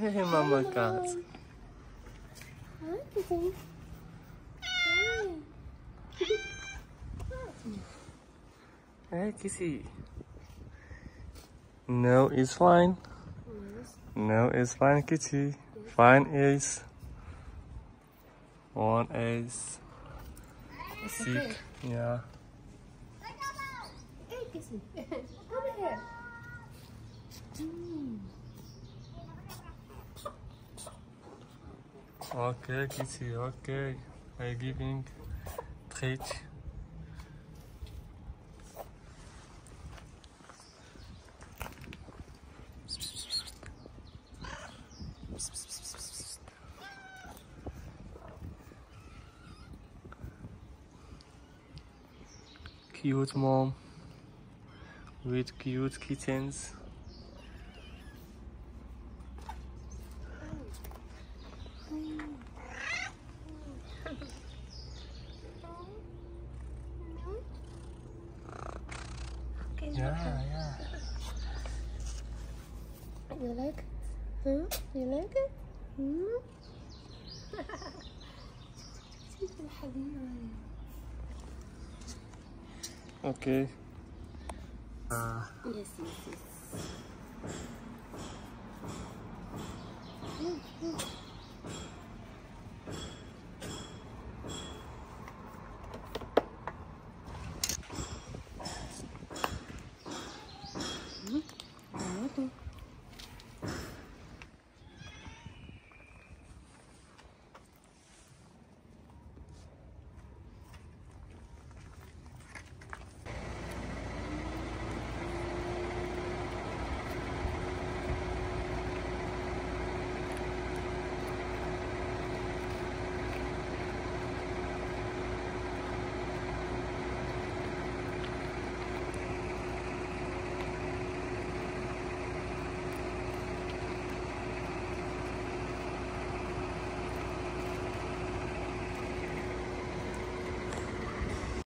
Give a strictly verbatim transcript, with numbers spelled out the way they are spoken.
Hey, Mama cat. Hi, kitty. Hi. Hey, Kissy. No, it's fine. Yes. No, it's fine, Kitty. Fine is one is It's sick. okay. Yeah. Hey, kissy. Come here. Mm. Okay, Kitty. Okay. I'm giving treat. Cute mom with cute kittens. Yeah, yeah. You like? Huh? You like it? Hmm? Okay. Uh, Yes, yes, yes.